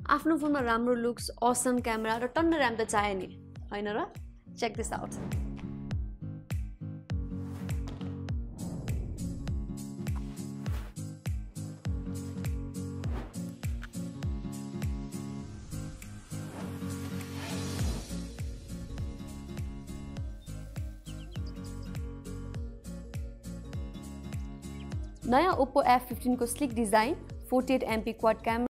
आफ्नो फोनमा राम्रो लुक्स, असम क्यामेरा र टन्न र्याम त चाहियो नि, हैन र? Check this out. नयाँ Oppo F15 को slick design, 48MP quad camera